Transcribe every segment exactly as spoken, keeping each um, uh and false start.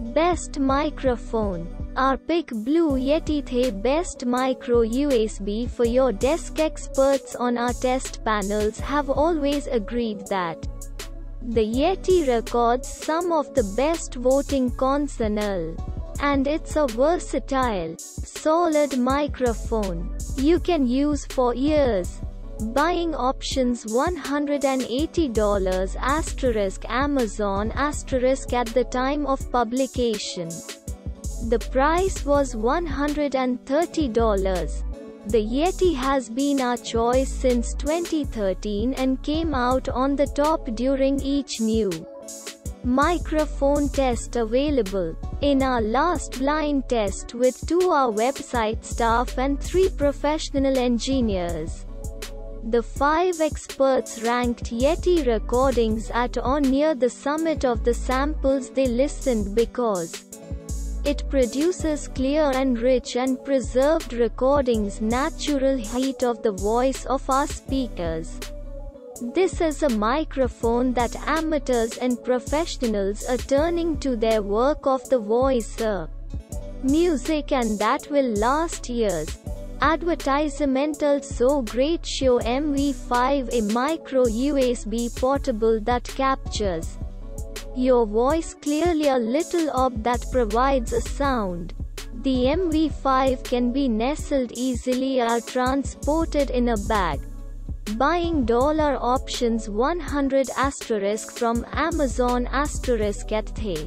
Best microphone. Our pick Blue Yeti the best micro U S B for your desk. Experts on our test panels have always agreed that the Yeti records some of the best voting consonant, and it's a versatile, solid microphone you can use for years. Buying options one hundred eighty dollars asterisk Amazon asterisk at the time of publication. The price was one hundred thirty dollars. The Yeti has been our choice since twenty thirteen and came out on the top during each new microphone test available. In our last blind test with two our website staff and three professional engineers, the five experts ranked Yeti recordings at or near the summit of the samples they listened because it produces clear and rich and preserved recordings, natural heat of the voice of our speakers. This is a microphone that amateurs and professionals are turning to their work of the voice uh, music, and that will last years. Advertisemental So Great Show M V five, a micro U S B portable that captures your voice clearly, a little ob that provides a sound. The M V five can be nestled easily or transported in a bag. Buying dollar options one hundred asterisk from Amazon asterisk at the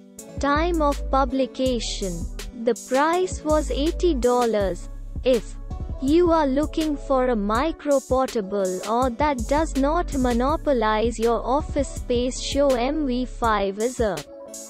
time of publication. The price was eighty dollars. If you are looking for a micro portable or that does not monopolize your office space, Show M V five is a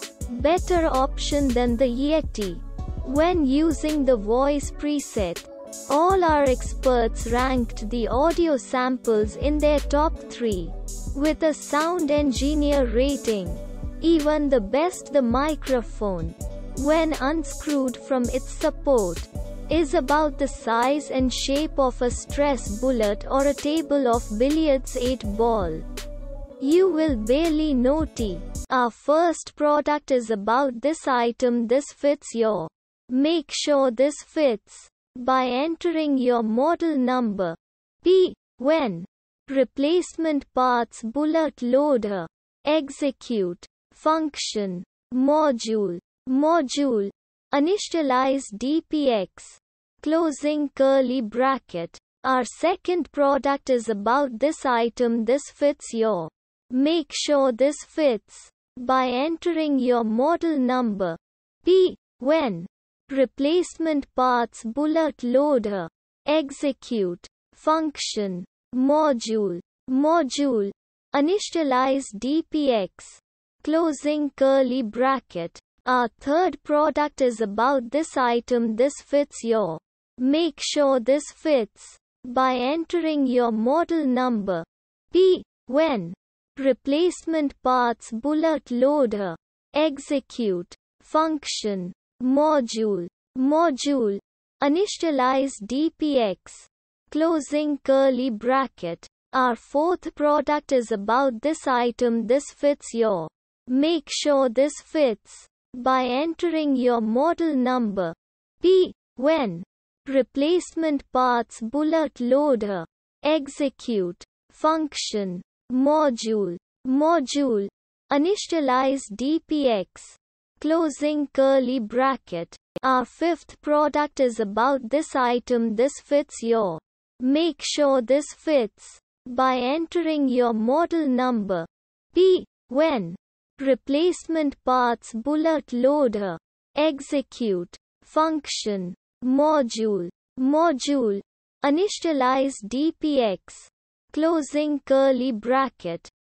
better option than the Yeti. When using the voice preset, all our experts ranked the audio samples in their top three, with a sound engineer rating. Even the best the microphone, when unscrewed from its support, is about the size and shape of a stress bullet or a table of billiards eight ball. You will barely notice. Our first product is about this item. This fits your. Make sure this fits by entering your model number. P. When replacement parts bullet loader. Execute function module module initialize D P X closing curly bracket. Our second product is about this item. This fits your. Make sure this fits by entering your model number. P. When replacement parts bullet loader. Execute function module module initialize D P X closing curly bracket. Our third product is about this item. This fits your. Make sure this fits by entering your model number. P. When replacement parts bullet loader. Execute function module module initialize D P X closing curly bracket. Our fourth product is about this item. This fits your. Make sure this fits by entering your model number. P. When replacement parts bullet loader. Execute function module module initialize D P X closing curly bracket. Our fifth product is about this item. This fits your. Make sure this fits by entering your model number. P. When replacement parts bullet loader. Execute function module module initialize D P X closing curly bracket.